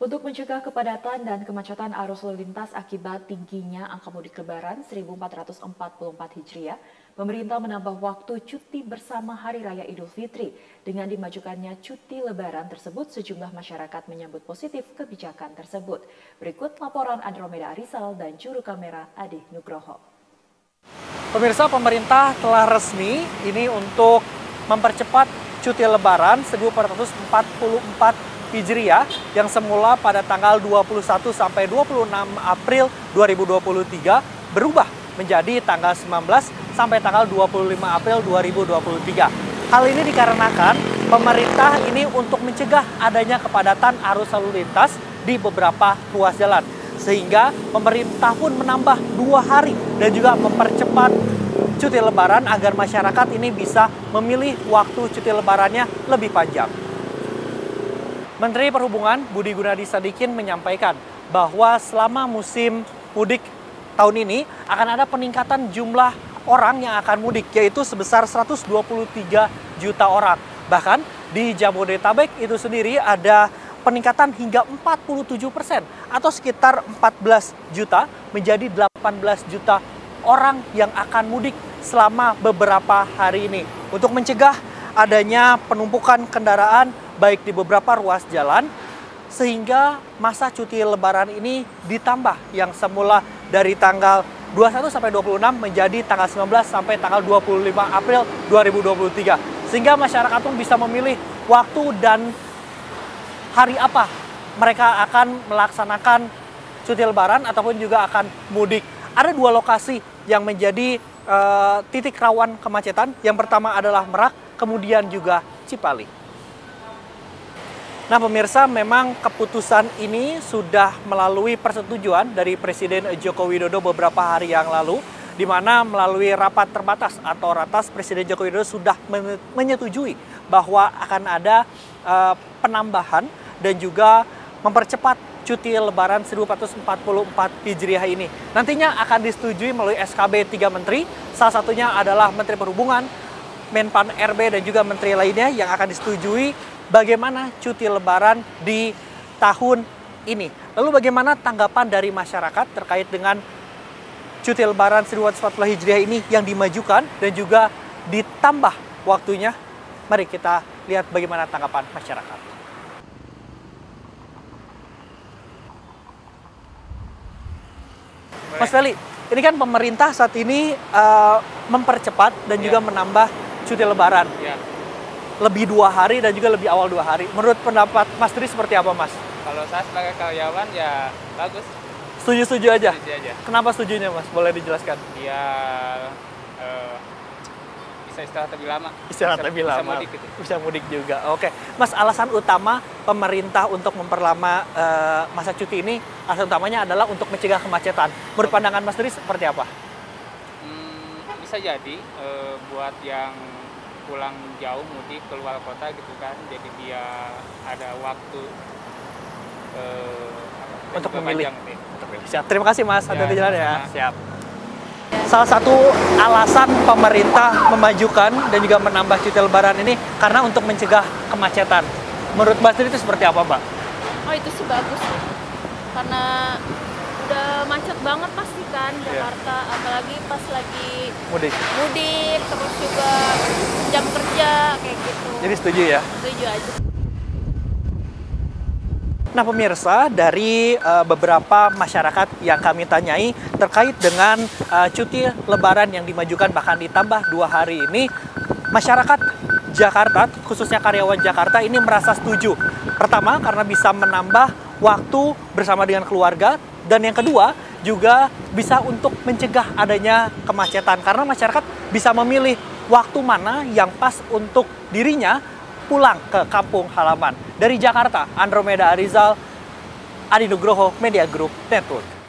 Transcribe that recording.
Untuk mencegah kepadatan dan kemacetan arus lalu lintas akibat tingginya angka mudik Lebaran 1444 Hijriah, pemerintah menambah waktu cuti bersama Hari Raya Idul Fitri. Dengan dimajukannya cuti Lebaran tersebut, sejumlah masyarakat menyambut positif kebijakan tersebut. Berikut laporan Andromeda Arizal dan juru kamera Ade Nugroho. Pemirsa, pemerintah telah resmi ini untuk mempercepat cuti Lebaran 1444 Hijriah yang semula pada tanggal 21 sampai 26 April 2023 berubah menjadi tanggal 19 sampai tanggal 25 April 2023. Hal ini dikarenakan pemerintah ini untuk mencegah adanya kepadatan arus lalu lintas di beberapa ruas jalan. Sehingga pemerintah pun menambah 2 hari dan juga mempercepat cuti Lebaran agar masyarakat ini bisa memilih waktu cuti Lebarannya lebih panjang. Menteri Perhubungan Budi Gunadi Sadikin menyampaikan bahwa selama musim mudik tahun ini akan ada peningkatan jumlah orang yang akan mudik, yaitu sebesar 123 juta orang. Bahkan di Jabodetabek itu sendiri ada peningkatan hingga 47% atau sekitar 14 juta menjadi 18 juta orang yang akan mudik selama beberapa hari ini. Untuk mencegah adanya penumpukan kendaraan baik di beberapa ruas jalan, sehingga masa cuti Lebaran ini ditambah yang semula dari tanggal 21 sampai 26 menjadi tanggal 19 sampai tanggal 25 April 2023. Sehingga masyarakat pun bisa memilih waktu dan hari apa mereka akan melaksanakan cuti Lebaran ataupun juga akan mudik. Ada 2 lokasi yang menjadi titik rawan kemacetan. Yang pertama adalah Merak, kemudian juga Cipali. Nah pemirsa, memang keputusan ini sudah melalui persetujuan dari Presiden Joko Widodo beberapa hari yang lalu, di mana melalui rapat terbatas atau ratas Presiden Joko Widodo sudah menyetujui bahwa akan ada penambahan dan juga mempercepat cuti Lebaran 1444 Hijriah ini. Nantinya akan disetujui melalui SKB 3 Menteri, salah satunya adalah Menteri Perhubungan, Menpan RB dan juga menteri lainnya yang akan disetujui bagaimana cuti Lebaran di tahun ini. Lalu bagaimana tanggapan dari masyarakat terkait dengan cuti Lebaran 1444 Hijriah ini yang dimajukan dan juga ditambah waktunya? Mari kita lihat bagaimana tanggapan masyarakat. Mas Feli, ini kan pemerintah saat ini mempercepat dan juga menambah cuti Lebaran. Ya. Lebih 2 hari dan juga lebih awal 2 hari. Menurut pendapat Mas Tri seperti apa, Mas? Kalau saya sebagai karyawan ya bagus. Setuju-setuju aja? Setuju aja. Kenapa setujunya, Mas? Boleh dijelaskan? Ya bisa istirahat lebih lama. Istirahat lebih lama. Bisa mudik gitu. Bisa mudik juga. Oke. Mas, alasan utama pemerintah untuk memperlama masa cuti ini, alasan utamanya adalah untuk mencegah kemacetan. Menurut pandangan Mas Tri seperti apa? Bisa jadi buat yang pulang jauh mudik keluar kota gitu kan, jadi dia ada waktu untuk memilih. Gitu. Siap. Terima kasih, Mas. Ya, Hati-hati jalan ya. sama. Siap. Salah satu alasan pemerintah memajukan dan juga menambah cuti Lebaran ini karena untuk mencegah kemacetan. Menurut Mbak Tri itu seperti apa, Mbak? Oh, itu sih bagus. Karena udah macet banget pasti kan Jakarta, apalagi pas lagi Mudik. terus juga jam kerja kayak gitu. Jadi setuju ya? Setuju aja. Nah pemirsa, dari beberapa masyarakat yang kami tanyai terkait dengan cuti Lebaran yang dimajukan bahkan ditambah 2 hari ini, masyarakat Jakarta, khususnya karyawan Jakarta ini merasa setuju. Pertama, karena bisa menambah waktu bersama dengan keluarga, dan yang kedua juga bisa untuk mencegah adanya kemacetan karena masyarakat bisa memilih waktu mana yang pas untuk dirinya pulang ke kampung halaman. Dari Jakarta, Andromeda Arizal, Adi Nugroho, Media Group Network.